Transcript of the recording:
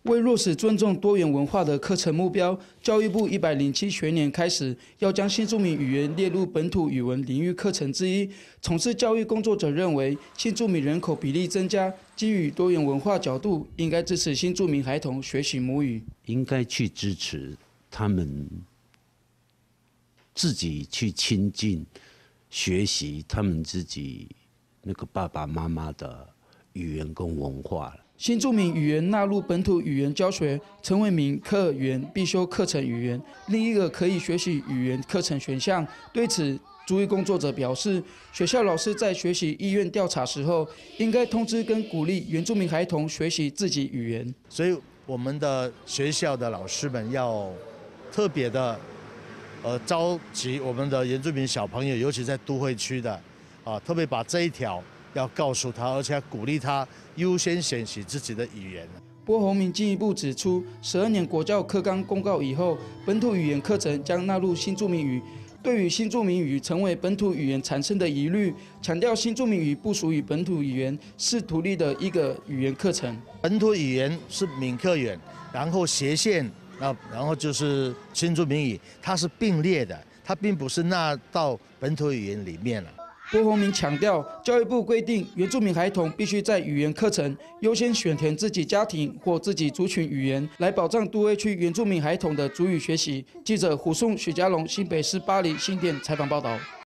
为落实尊重多元文化的课程目标，教育部107学年开始要将新住民语言列入本土语文领域课程之一。从事教育工作者认为，新住民人口比例增加，基于多元文化角度，应该支持新住民孩童学习母语， 应该去支持他们自己去亲近、学习他们自己那个爸爸妈妈的语言跟文化。 新住民语言纳入本土语言教学，成为名课源必修课程语言，另一个可以学习语言课程选项。对此，族裔工作者表示，学校老师在学习意愿调查时候，应该通知跟鼓励原住民孩童学习自己语言。 所以，我们的学校的老师们要特别的，召集我们的原住民小朋友，尤其在都会区的，特别把这一条要告诉他，而且要鼓励他优先学习自己的语言。 郭宏明进一步指出，12年国教课纲公告以后，本土语言课程将纳入新住民语。对于新住民语成为本土语言产生的疑虑，强调新住民语不属于本土语言，是独立的一个语言课程。 本土语言是闽客语，然后斜线，然后就是新住民语，它是并列的，它并不是纳到本土语言里面了。 郭宏明强调，教育部规定，原住民孩童必须在语言课程优先选填自己家庭或自己族群语言，来保障都会区原住民孩童的族语学习。记者胡颂、许家龙，新北市巴黎新店采访报道。